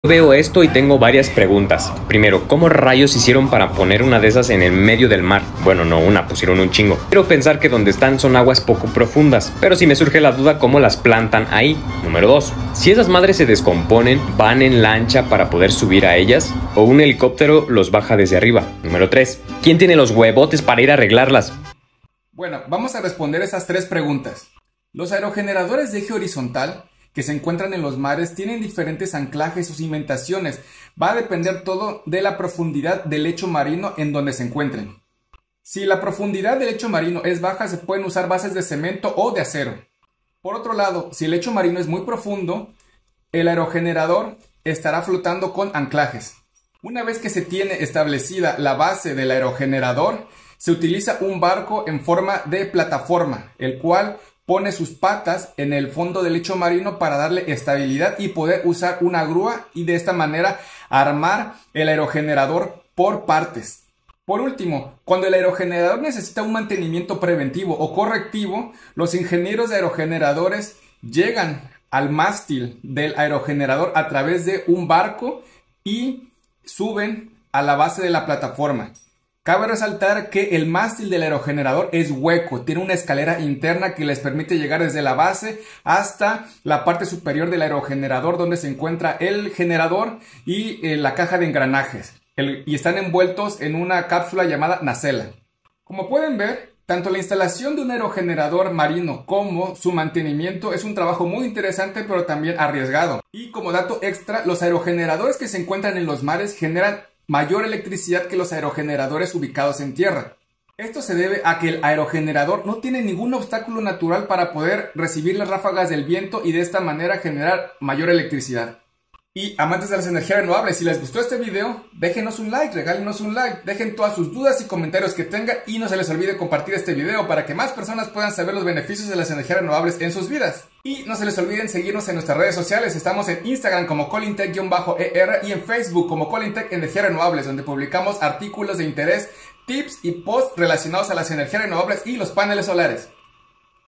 Veo esto y tengo varias preguntas. Primero, ¿cómo rayos hicieron para poner una de esas en el medio del mar? Bueno, no una, pusieron un chingo. Quiero pensar que donde están son aguas poco profundas, pero si me surge la duda, ¿cómo las plantan ahí? Número 2. Si esas madres se descomponen, ¿van en lancha para poder subir a ellas? ¿O un helicóptero los baja desde arriba? Número 3. ¿Quién tiene los huevotes para ir a arreglarlas? Bueno, vamos a responder esas tres preguntas. Los aerogeneradores de eje horizontal que se encuentran en los mares tienen diferentes anclajes o cimentaciones. Va a depender todo de la profundidad del lecho marino en donde se encuentren. Si la profundidad del lecho marino es baja, se pueden usar bases de cemento o de acero. Por otro lado, si el lecho marino es muy profundo, el aerogenerador estará flotando con anclajes. Una vez que se tiene establecida la base del aerogenerador, se utiliza un barco en forma de plataforma, el cual pone sus patas en el fondo del lecho marino para darle estabilidad y poder usar una grúa y de esta manera armar el aerogenerador por partes. Por último, cuando el aerogenerador necesita un mantenimiento preventivo o correctivo, los ingenieros de aerogeneradores llegan al mástil del aerogenerador a través de un barco y suben a la base de la plataforma. Cabe resaltar que el mástil del aerogenerador es hueco, tiene una escalera interna que les permite llegar desde la base hasta la parte superior del aerogenerador donde se encuentra el generador y la caja de engranajes, y están envueltos en una cápsula llamada nacela. Como pueden ver, tanto la instalación de un aerogenerador marino como su mantenimiento es un trabajo muy interesante pero también arriesgado. Y como dato extra, los aerogeneradores que se encuentran en los mares generan mayor electricidad que los aerogeneradores ubicados en tierra. Esto se debe a que el aerogenerador no tiene ningún obstáculo natural para poder recibir las ráfagas del viento y de esta manera generar mayor electricidad. Y amantes de las energías renovables, si les gustó este video, déjenos un like, regálenos un like, dejen todas sus dudas y comentarios que tengan y no se les olvide compartir este video para que más personas puedan saber los beneficios de las energías renovables en sus vidas. Y no se les olviden seguirnos en nuestras redes sociales, estamos en Instagram como colintech_er y en Facebook como Colintech Energías Renovables, donde publicamos artículos de interés, tips y posts relacionados a las energías renovables y los paneles solares.